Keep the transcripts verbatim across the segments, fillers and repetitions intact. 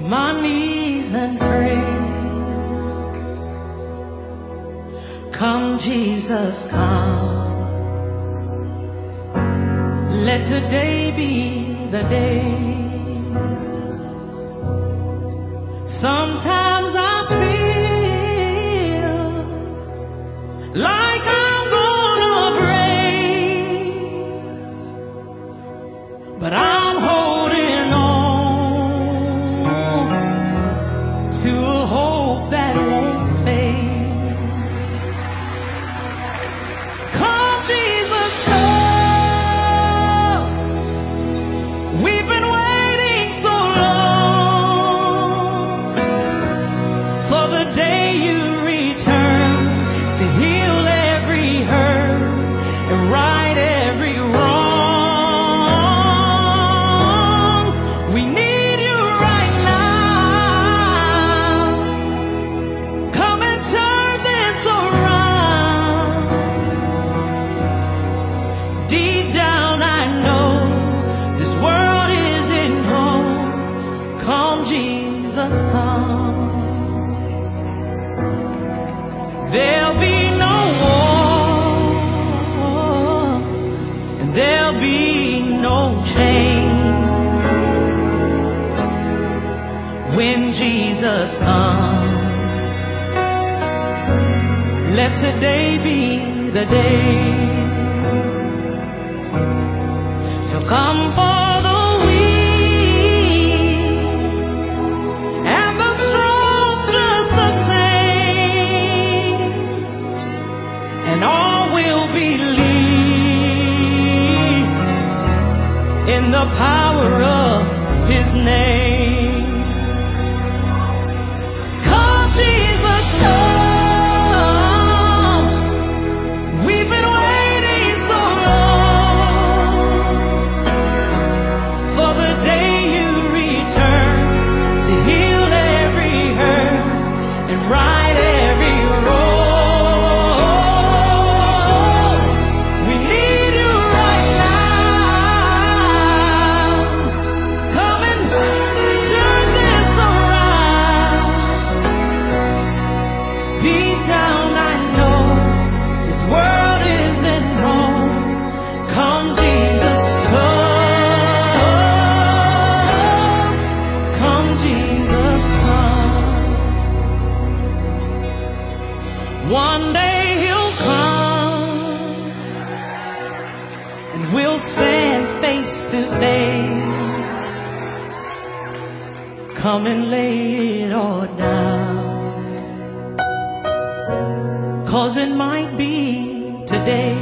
my knees and pray. Come, Jesus, come. Let today be the day. Sometimes I feel like I'm gonna break, but I'm holding on to a hope that won't fade. Come, Jesus, come. We've been waiting so long for the day you return to heal every hurt and right every wrong. We need you right now. Come and turn this around. Deep down I know this world isn't home. Come, Jesus, come. There'll be no war, and there'll be no change when Jesus comes. Let today be the day. He'll come for the weak and the strong just the same, and all will believe in the power of His name. Come, Jesus, come. We've been waiting so long for the day you return to heal every hurt and right every wrong. We need you right now. Come and turn this around. Deep down I know this world isn't home. Come, Jesus, come. Come, Jesus, come. One day He'll come and we'll stand face to face. Come and lay it all down, 'cause it might be today.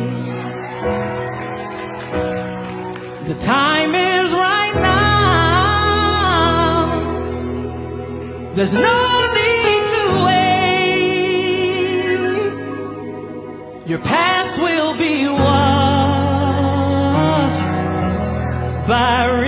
The time is right now. There's no need to wait. Your past will be washed by